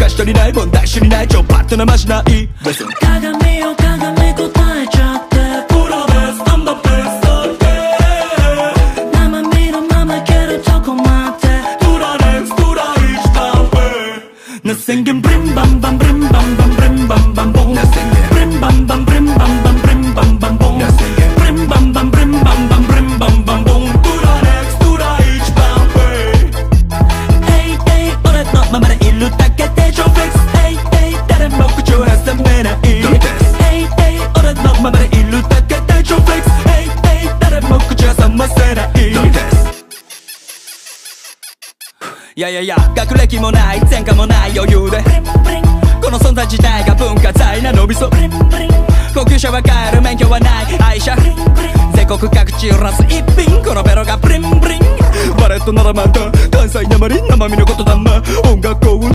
し足りない問題知りない超パッとなましない鏡を鏡答えちゃってプロですアンダーベスト生身のままいけるとこまでプラネスプラ一番上 Nothing can brim bam bam brim bam bam brim bam bam boom Brim bam bam brim bam bam brim bam bam boom Brim bam bam brim bam bam brim bam bam boom プラネスプラ一番上 Hey hey 俺のままでいるだけで超フレックス Hey hey 誰も口を挟めない Hey hey 俺のままでいるだけで超フレックス Hey hey 誰も口を挟ませないいやいやいや学歴もない前科もない余裕でこの存在自体が文化財なのびそ高級車は買える免許はない愛車全国各地揺らす一品このベロがブリンブリンバレットならまた関西なまり生身のことだな音楽を